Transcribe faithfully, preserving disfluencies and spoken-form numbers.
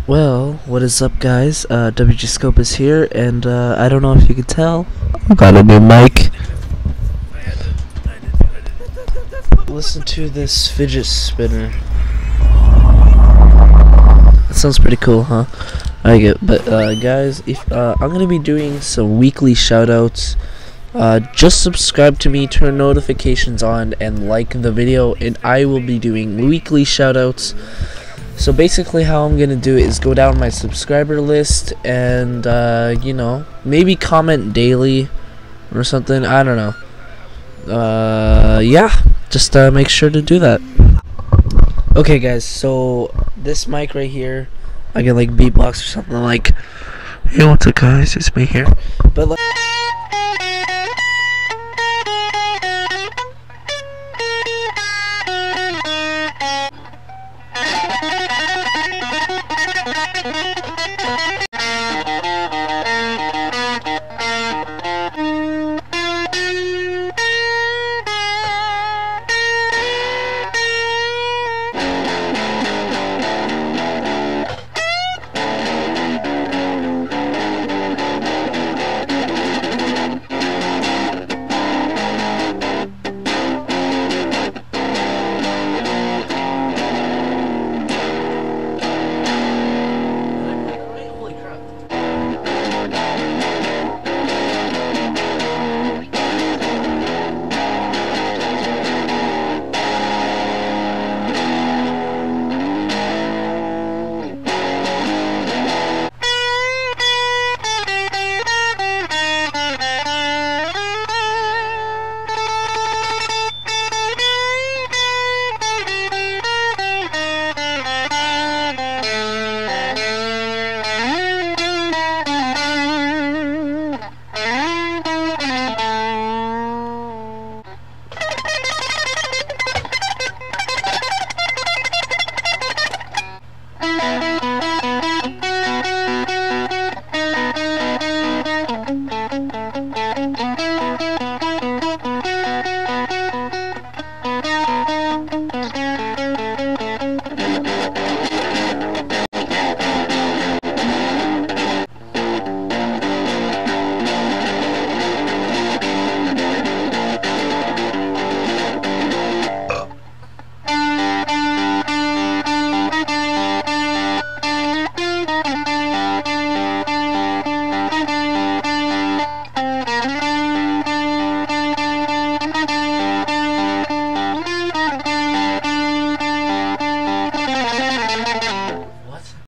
Well, what is up, guys? Uh, W G Scope is here, and uh, I don't know if you could tell, I got a new mic. Listen to this fidget spinner. That sounds pretty cool, huh? I get, but uh, guys, if uh, I'm gonna be doing some weekly shoutouts. Uh, just subscribe to me, turn notifications on, and like the video, and I will be doing weekly shoutouts. So basically how I'm gonna do it is go down my subscriber list and uh, you know, maybe comment daily or something. I don't know. Uh, yeah, just uh, make sure to do that. Okay guys, so this mic right here, I can like beatbox or something like, hey, what's up guys, it's me here. But like